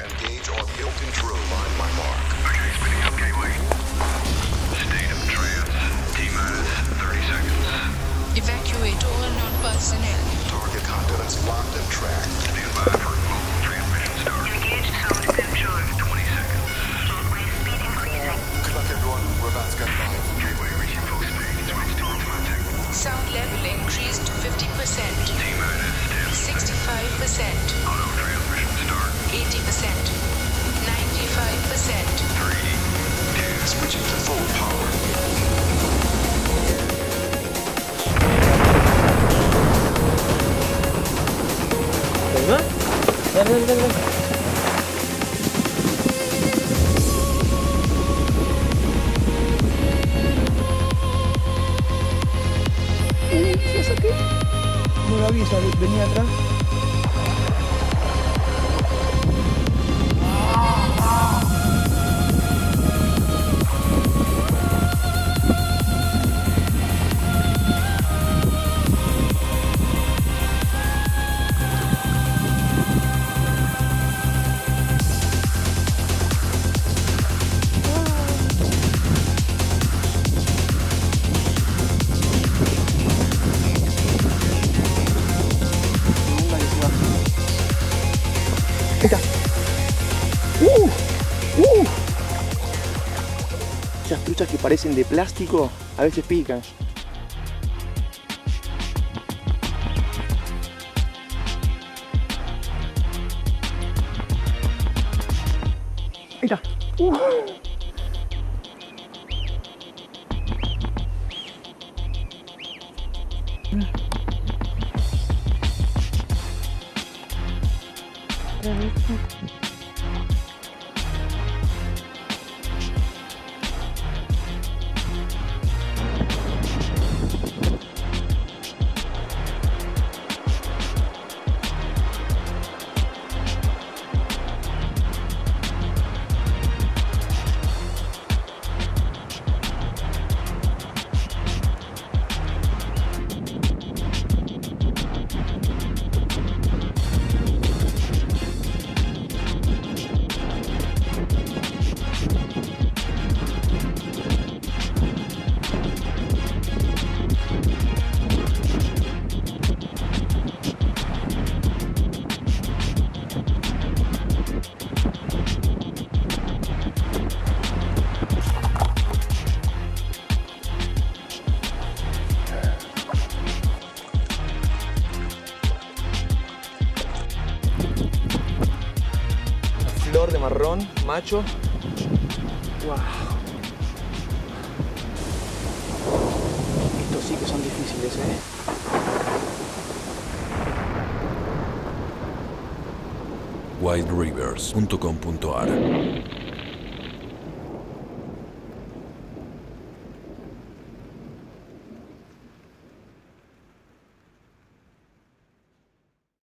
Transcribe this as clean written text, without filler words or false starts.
Engage orbital control on my mark. Okay, spinning up gateway. State of trance. T-minus 30 seconds. Evacuate all non-personnel. Target conduits locked and tracked. Stand by for global transmission start. Engage sound control. 20 seconds. Gateway speed increasing. Good luck, everyone. We're about to get live. Gateway reaching full speed. Switch to automatic. Sound level increased to 50%, T-minus 10. 65%, Auto transmission start. 80%, 95%. 3, 2, Switching to full power. ¿Verdad? Dale, dale, dale. ¿Ya saqué? No lo avisa, venía atrás. Ahí está. Esas truchas que parecen de plástico a veces pican. Ahí está. Flor de marrón, macho. Wow. Estos sí que son difíciles, wildrivers.com.ar